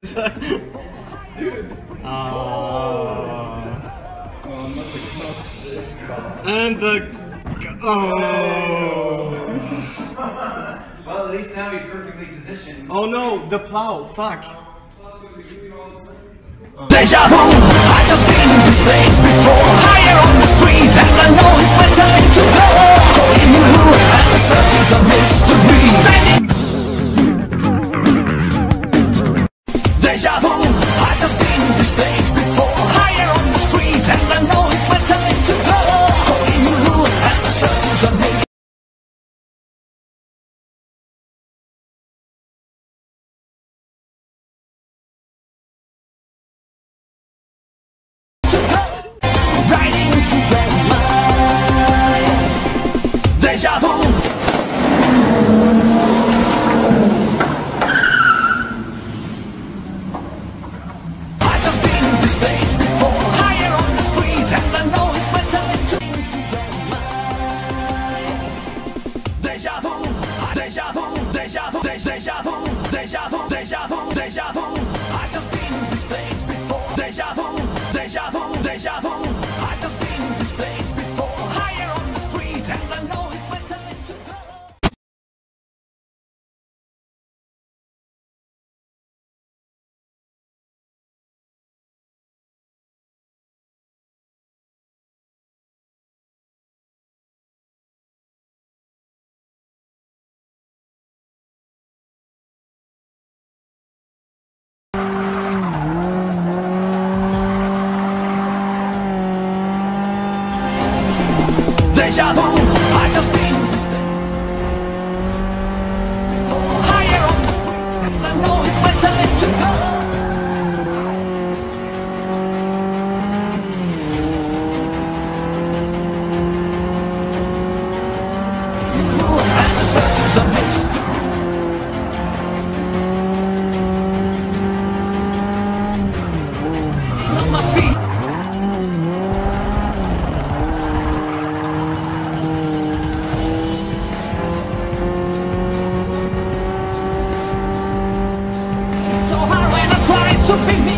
Dude. And the... Oh. Well, at least now he's perfectly positioned. Oh no, the plow, fuck. Deja vu, I just been in this place before. Higher on the street and I know it's my time to go. Calling you and the search is a mystery. Deja vu, I just been in this place before. Higher on the street and I know it's my time to go. Calling you and the search is a mystery. Deja vu. I just been in this place before. Higher on the street and I know it's my time to get mine. Deja vu. Deja vu. Deja vu. Deja vu. Deja vu. Deja vu. Deja vu. I just been in this place before. Deja vu. Deja vu. Deja vu. I just been in this place before. Higher on the street and I know it's my time to go. Deja vu, I just been higher on the street and I know it's my time to go. And the search is a mystery. On my feet. To be me.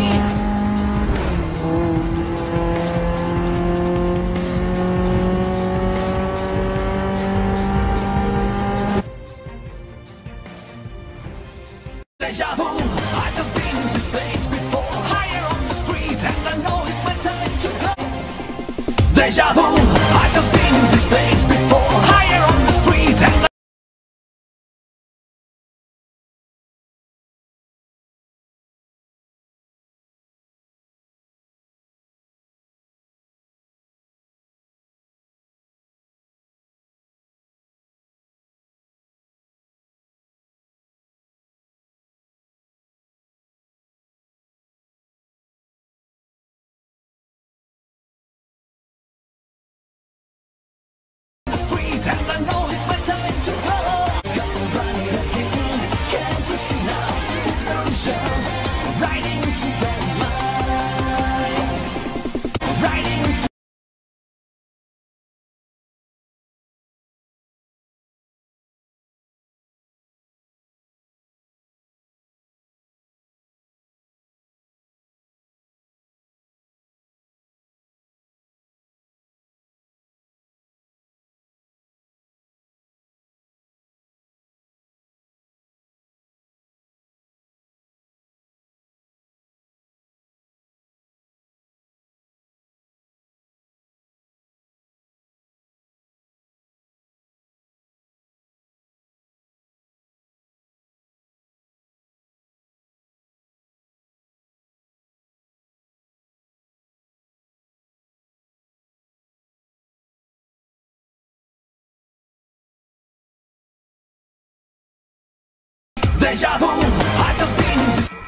Deja vu, I just been in this place before. Higher on the street and I know it's my time to go. Deja vu, I just been in this place before. Higher on the street and and I know it's my time to go. Come right again, can't you see now? Illusions, right into your mind, right into. Deja vu, I just been in this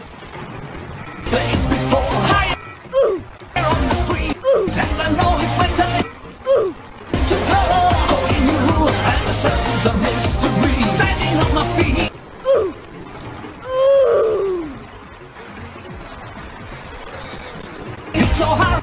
place before. Higher on the street and I know it's my time to go. Calling you and the search is a mystery. Standing on my feet. It's so hard.